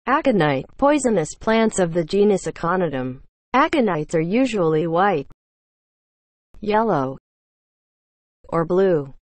Aconite, poisonous plants of the genus Aconitum. Aconites are usually white, yellow, or blue.